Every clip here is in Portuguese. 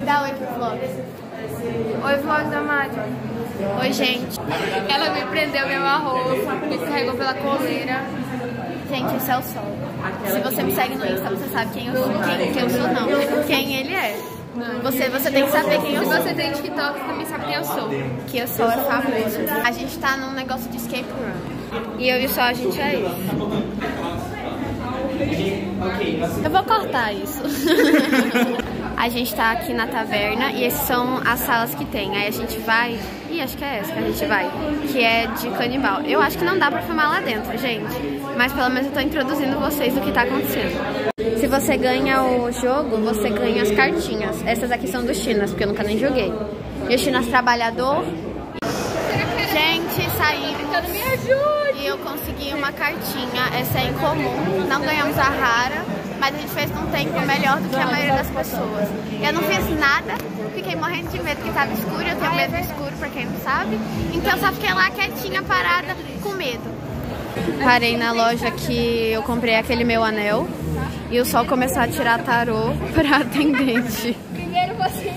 Dá oi pro vlog. Oi, vlog da Mari. Oi, gente. Ela me prendeu meu arroz, me carregou pela coleira. Gente, esse é o Sol. Se você me segue no Insta, você sabe quem eu sou. Quem eu sou, não. Quem ele é. Você tem que saber quem eu sou. Se você tem TikTok, você também sabe quem eu sou. Que o Sol é famoso. A gente tá num negócio de escape room. E eu e o Sol, a gente é isso. Eu vou cortar isso. A gente tá aqui na taverna e essas são as salas que tem. Aí a gente vai... Ih, acho que é essa que a gente vai. Que é de canibal. Eu acho que não dá pra filmar lá dentro, gente. Mas pelo menos eu tô introduzindo vocês do que tá acontecendo. Se você ganha o jogo, você ganha as cartinhas. Essas aqui são dos Chinas, porque eu nunca nem joguei. E o Chinas Trabalhador... Gente, saímos. Me ajude! E eu consegui uma cartinha. Essa é incomum. Não ganhamos a rara. Mas a gente fez num tempo melhor do que a maioria das pessoas. Eu não fiz nada, fiquei morrendo de medo porque estava escuro, eu tenho medo escuro, pra quem não sabe. Então eu só fiquei lá quietinha, parada, com medo. Parei na loja que eu comprei aquele meu anel e o Sol começou a tirar tarô pra atendente. Primeiro você.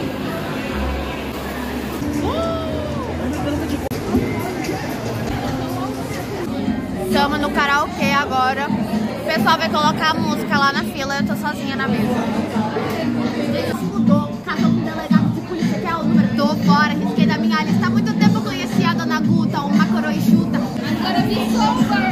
Estamos no karaokê agora. O pessoal vai colocar a música lá na fila, eu tô sozinha na mesa. Mudou, casou com o delegado de polícia, que é o número. Tô fora, risquei da minha lista. Há muito tempo eu conheci a dona Guta, uma coroa enxuta. Agora me solta.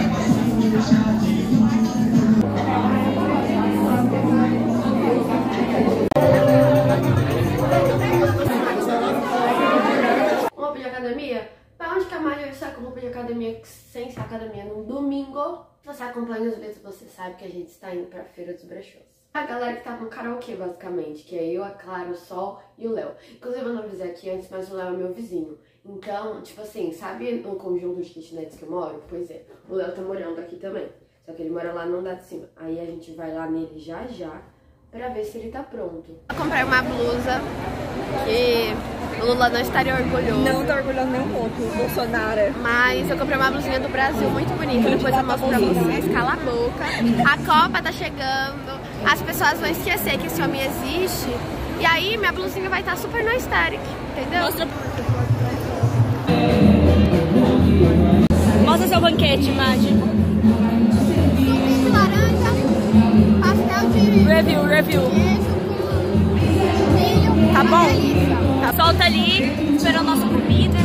Roupa de academia? Pra onde que a Maria sai com roupa de academia sem ser academia? No domingo. Se você acompanha os vídeos, você sabe que a gente está indo pra Feira dos Brechós. A galera que tá no karaokê, basicamente, que é eu, a Clara, o Sol e o Léo. Inclusive, eu não avisei aqui antes, mas o Léo é meu vizinho. Então, tipo assim, sabe o conjunto de kitnets que eu moro? Pois é, o Léo tá morando aqui também. Só que ele mora lá no andar de cima. Aí a gente vai lá nele já pra ver se ele tá pronto. Eu comprei uma blusa que o Lula não estaria orgulhoso. Não tá orgulhoso nem um pouco, Bolsonaro. Mas eu comprei uma blusinha do Brasil muito bonita, depois eu mostro pra vocês. Cala a boca. A Copa tá chegando, as pessoas vão esquecer que esse homem existe. E aí minha blusinha vai estar super no aesthetic, entendeu? Mostra seu banquete, Madi. Suco de laranja, pastel de... Review. Milho. Tá bom? Tá, solta ali, esperando a nossa comida.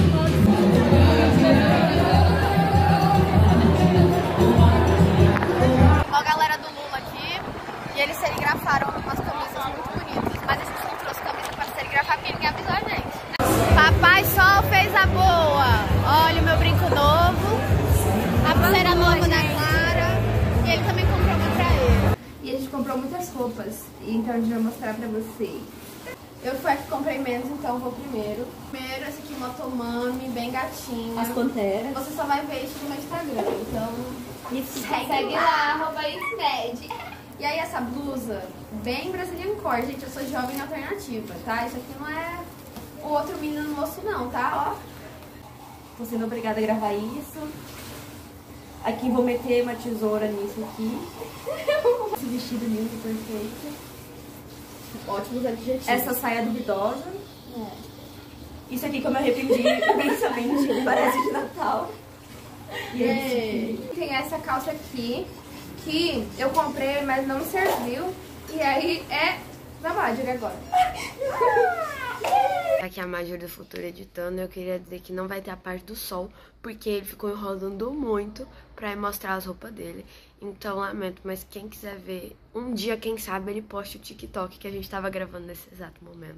Ó a galera do Lula aqui, e eles serigrafaram umas camisas muito bonitas. Mas a gente não trouxe camisa pra serigrafar porque ninguém avisou a gente. Papai Sol fez a boa. Olha o meu brinco novo, a pulseira nova da Clara, e ele também comprou uma pra ele. E a gente comprou muitas roupas, então a gente vai mostrar pra vocês. Eu fui a que comprei menos, então vou primeiro. Primeiro, esse aqui, Motomami, bem gatinho. As panteras. Você só vai ver isso no meu Instagram, então... Segue lá, @Ismed. E aí essa blusa, bem Brazilian Core, gente, eu sou jovem alternativa, tá? Isso aqui não é o outro menino moço não, tá? Ó. Tô sendo obrigada a gravar isso. Aqui vou meter uma tesoura nisso aqui. Esse vestido lindo, perfeito. Ótimos adjetivos. Essa saia duvidosa. Isso aqui que eu me arrependi imensamente, parece de Natal. E tem essa calça aqui, que eu comprei, mas não me serviu. E aí é da Major agora. Aqui é a Major do Futuro editando, eu queria dizer que não vai ter a parte do Sol, porque ele ficou enrolando muito pra mostrar as roupas dele. Então, lamento, mas quem quiser ver, um dia, quem sabe, ele poste o TikTok que a gente tava gravando nesse exato momento.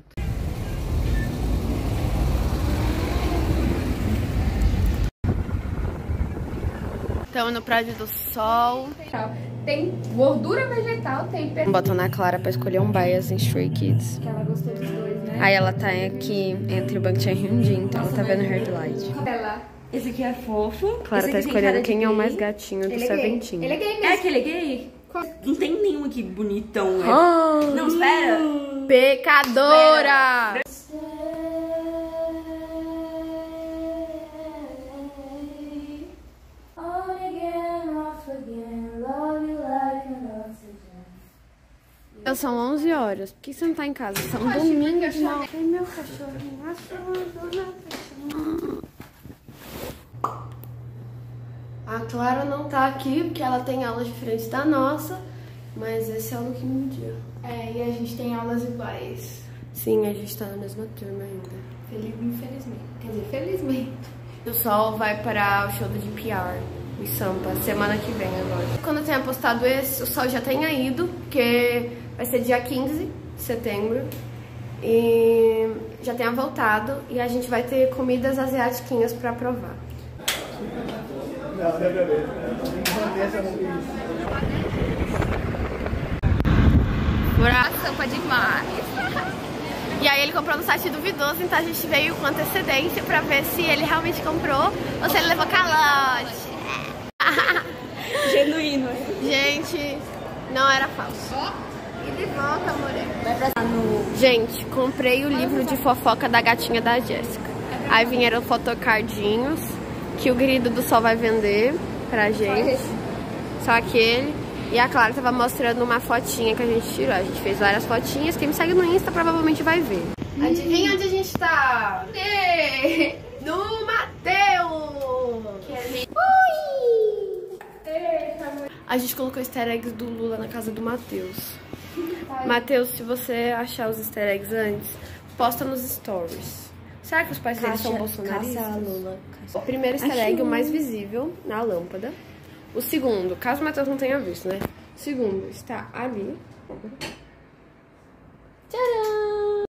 Estamos no Prédio do Sol. Tem gordura vegetal, tem Botando a Clara pra escolher um bias em Stray Kids. que ela gostou dos dois, né? Aí ela tá aqui entre o Bangchan e o Hyunjin, então ela tá vendo Hard Light. Ela. Esse aqui é fofo. Clara Esse tá aqui tem escolhendo cara de quem é o gay. mais gatinho do Ele é gay. Seventeen. Ele é gay mesmo. É que ele é gay? Não tem nenhum aqui bonitão. Não, espera. Pecadora! São 11 horas. Por que você não tá em casa? São domingo de manhã. Ai, meu cachorrinho. A Clara não tá aqui porque ela tem aulas diferentes da nossa. Mas esse é o último dia. É, e a gente tem aulas iguais. Sim, a gente tá na mesma turma ainda. Infelizmente. Quer dizer, felizmente. O Sol vai para o show do GPR em Sampa, semana que vem agora. Quando eu tenha postado esse, o Sol já tenha ido, porque vai ser dia 15 de setembro. E já tenha voltado e a gente vai ter comidas asiáticas pra provar. Bora Sampa demais. E aí ele comprou no site duvidoso, então a gente veio com antecedência pra ver se ele realmente comprou ou se ele levou calote. Genuíno. Gente, não era falso. E de volta, amore. Vai pra no... Gente, comprei o livro de fofoca da gatinha da Jéssica. Aí vieram fotocardinhos que o querido do Sol vai vender pra gente. Só aquele. E a Clara tava mostrando uma fotinha que a gente tirou. A gente fez várias fotinhas. Quem me segue no Insta provavelmente vai ver. Adivinha onde a gente tá? No Mateus! A gente colocou easter eggs do Lula na casa do Matheus. Matheus, se você achar os easter eggs antes, posta nos stories. Será que os pais deles são bolsonaristas? Lula. O primeiro easter egg, o mais visível, na lâmpada. O segundo, caso o Matheus não tenha visto, né? O segundo está ali. Tcharam!